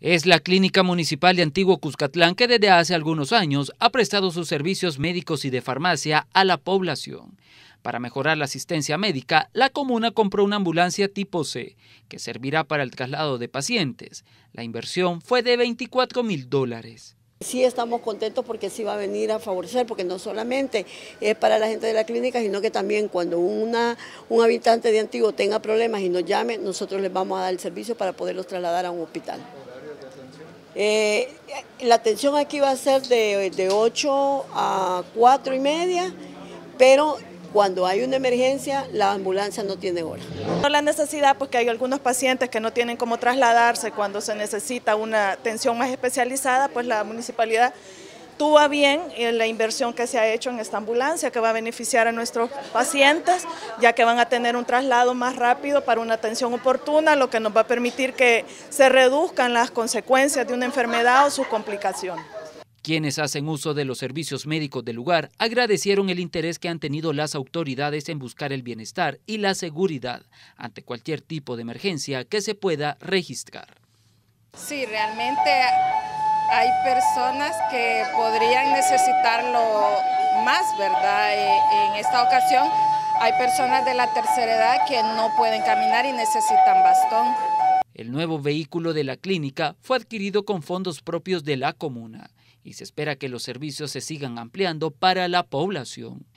Es la Clínica Municipal de Antiguo Cuscatlán que desde hace algunos años ha prestado sus servicios médicos y de farmacia a la población. Para mejorar la asistencia médica, la comuna compró una ambulancia tipo C, que servirá para el traslado de pacientes. La inversión fue de $24.000. Sí estamos contentos porque sí va a venir a favorecer, porque no solamente es para la gente de la clínica, sino que también cuando un habitante de Antiguo tenga problemas y nos llame, nosotros les vamos a dar el servicio para poderlos trasladar a un hospital. La atención aquí va a ser de 8 a 4:30, pero cuando hay una emergencia, la ambulancia no tiene hora. La necesidad, pues que hay algunos pacientes que no tienen cómo trasladarse cuando se necesita una atención más especializada, pues la municipalidad tuvo a bien la inversión que se ha hecho en esta ambulancia, que va a beneficiar a nuestros pacientes, ya que van a tener un traslado más rápido para una atención oportuna, lo que nos va a permitir que se reduzcan las consecuencias de una enfermedad o sus complicaciones. Quienes hacen uso de los servicios médicos del lugar agradecieron el interés que han tenido las autoridades en buscar el bienestar y la seguridad ante cualquier tipo de emergencia que se pueda registrar. Sí, realmente hay personas que podrían necesitarlo más, ¿verdad? En esta ocasión hay personas de la tercera edad que no pueden caminar y necesitan bastón. El nuevo vehículo de la clínica fue adquirido con fondos propios de la comuna y se espera que los servicios se sigan ampliando para la población.